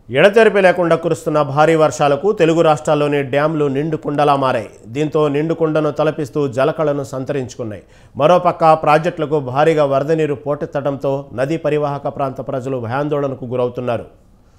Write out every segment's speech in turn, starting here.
ఎడతెరిపి లేకుండా కురుస్తున్న భారీ వర్షాలకు తెలుగు రాష్ట్రాల్లోని డ్యాంలు నిండు కుండలా మారాయి. దీంతో నిండు కుండను తలపిస్తూ జలకళను సంతరించుకున్నాయి. మరోపక్క ప్రాజెక్టులకు భారీగా వరద నీరు పోటెత్తడంతో నదీ పరివాహక ప్రాంత ప్రజలు భయాందోళనకు గురవుతున్నారు.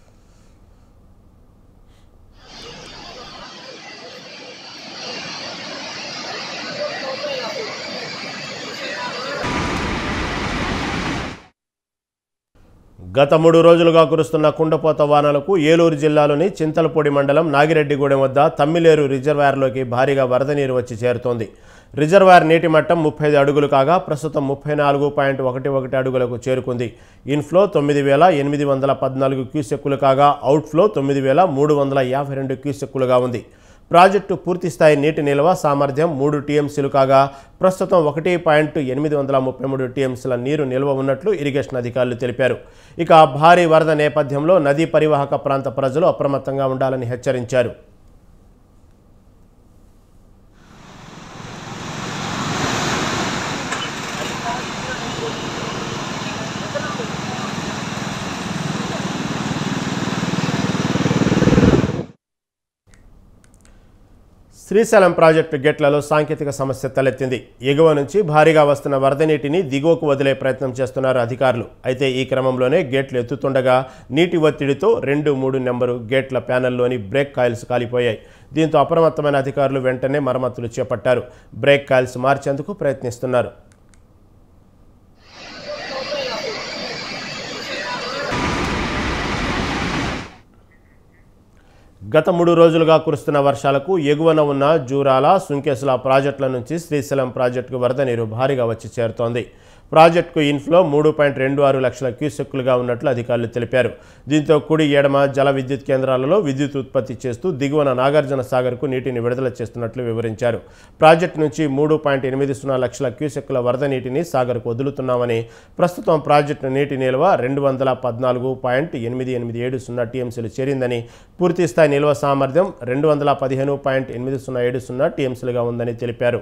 గత 3 రోజులుగా కురుస్తున్న కుండపోత వానలకు ఏలూరు జిల్లాలోని చింతలపూడి మండలం నాగిరెడ్డిగూడెం వద్ద తమ్మిలేరు రిజర్వాయర్లోకి భారీగా వరద నీరు వచ్చి చేరుతోంది. రిజర్వాయర్ నీటి మట్టం 35 అడుగులు కాగా ప్రస్తుతం 34.11 అడుగులకు చేరుకుంది. ఇన్ఫ్లో 9,814 క్యూసెక్కులు కాగా అవుట్ఫ్లో 9,352 క్యూసెక్కులుగా ఉంది. ప్రాజెక్టు పూర్తిస్థాయి నీటి నిల్వ సామర్థ్యం 3 టీఎంసీలు కాగా ప్రస్తుతం 1.833 టీఎంసీల నీరు నిల్వ ఉన్నట్లు ఇరిగేషన్ అధికారులు తెలిపారు. ఇక భారీ వరద నేపథ్యంలో నదీ పరివాహక ప్రాంత ప్రజలు అప్రమత్తంగా ఉండాలని హెచ్చరించారు. శ్రీశైలం ప్రాజెక్టు గేట్లలో సాంకేతిక సమస్య తలెత్తింది. ఎగువ నుంచి భారీగా వస్తున్న వరద నీటిని దిగువకు వదిలే ప్రయత్నం చేస్తున్నారు అధికారులు. అయితే ఈ క్రమంలోనే గేట్లు ఎత్తుతుండగా నీటి ఒత్తిడితో 2-3 నెంబరు గేట్ల ప్యానెల్లోని బ్రేక్ కాయిల్స్ కాలిపోయాయి. దీంతో అప్రమత్తమైన అధికారులు వెంటనే మరమ్మతులు చేపట్టారు. బ్రేక్ కాయిల్స్ మార్చేందుకు ప్రయత్నిస్తున్నారు. గత 3 రోజులుగా కురుస్తున్న వర్షాలకు ఎగువన ఉన్న జూరాల, సుంకేసుల ప్రాజెక్టుల నుంచి శ్రీశైలం ప్రాజెక్టుకు వరద నీరు భారీగా వచ్చి చేరుతోంది. ప్రాజెక్టుకు ఇన్ఫ్లో 3.26 లక్షల క్యూసెక్కులుగా ఉన్నట్లు అధికారులు తెలిపారు. దీంతో కుడి ఎడమ జల విద్యుత్ కేంద్రాలలో విద్యుత్ ఉత్పత్తి చేస్తూ దిగువన నాగార్జున సాగర్కు నీటిని విడుదల చేస్తున్నట్లు వివరించారు. ప్రాజెక్టు నుంచి 3.80 లక్షల క్యూసెక్కుల వరద నీటిని సాగర్కు వదులుతున్నామని, ప్రస్తుతం ప్రాజెక్టు నీటి నిల్వ 214.8870 టీఎంసీలు చేరిందని, పూర్తిస్థాయి నిల్వ సామర్థ్యం 215.8070 టీఎంసీలుగా ఉందని తెలిపారు.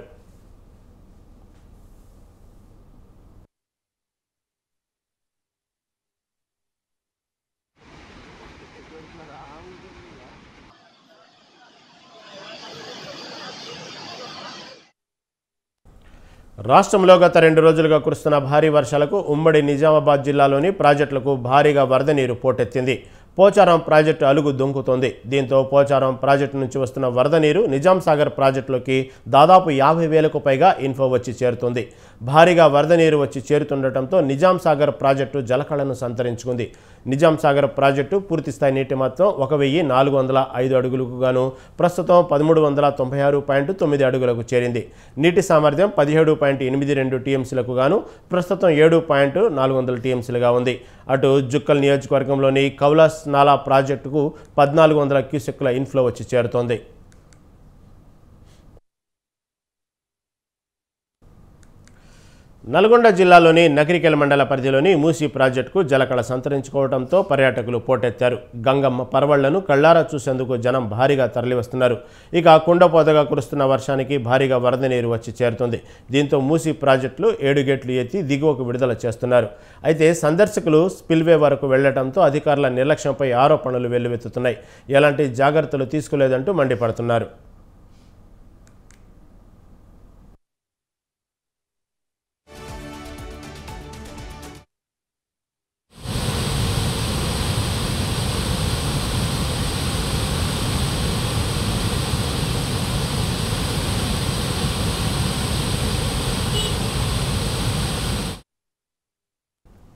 రాష్ట్రంలో గత 2 రోజులుగా కురుస్తున్న భారీ వర్షాలకు ఉమ్మడి నిజామాబాద్ జిల్లాలోని ప్రాజెక్టులకు భారీగా వరద నీరు పోటెత్తింది. పోచారం ప్రాజెక్టు అలుగు దొంకుతోంది. దీంతో పోచారం ప్రాజెక్టు నుంచి వస్తున్న వరద నీరు నిజాం సాగర్ ప్రాజెక్టులోకి దాదాపు 50,000కు పైగా ఇన్ఫ్లో వచ్చి చేరుతుంది. భారీగా వరద నీరు వచ్చి చేరుతుండటంతో నిజాం సాగర్ ప్రాజెక్టు జలకళను సంతరించుకుంది. నిజాం సాగర్ ప్రాజెక్టు పూర్తిస్థాయి నీటి మొత్తం 1,405 అడుగులకు గాను ప్రస్తుతం 1,396.9 అడుగులకు చేరింది. నీటి సామర్థ్యం 17.82 టీఎంసీలకు గాను ప్రస్తుతం 7.400 టీఎంసీలుగా ఉంది. అటు జుక్కల్ నియోజకవర్గంలోని కౌలాస్ నాలా ప్రాజెక్టుకు 1,400 క్యూసెక్కుల ఇన్ఫ్లో వచ్చి చేరుతోంది. నల్గొండ జిల్లాలోని నకిరికెల మండల పరిధిలోని మూసీ ప్రాజెక్టుకు జలకళ సంతరించుకోవడంతో పర్యాటకులు పోటెత్తారు. గంగమ్మ పరవళ్లను కళ్లారా చూసేందుకు జనం భారీగా తరలివస్తున్నారు. ఇక కుండపోతగా కురుస్తున్న వర్షానికి భారీగా వరద నీరు వచ్చి చేరుతుంది. దీంతో మూసీ ప్రాజెక్టులు 7 గేట్లు ఎత్తి దిగువకు విడుదల చేస్తున్నారు. అయితే సందర్శకులు స్పిల్వే వరకు వెళ్లడంతో అధికారుల నిర్లక్ష్యంపై ఆరోపణలు వెల్లువెత్తుతున్నాయి. ఎలాంటి జాగ్రత్తలు తీసుకోలేదంటూ మండిపడుతున్నారు.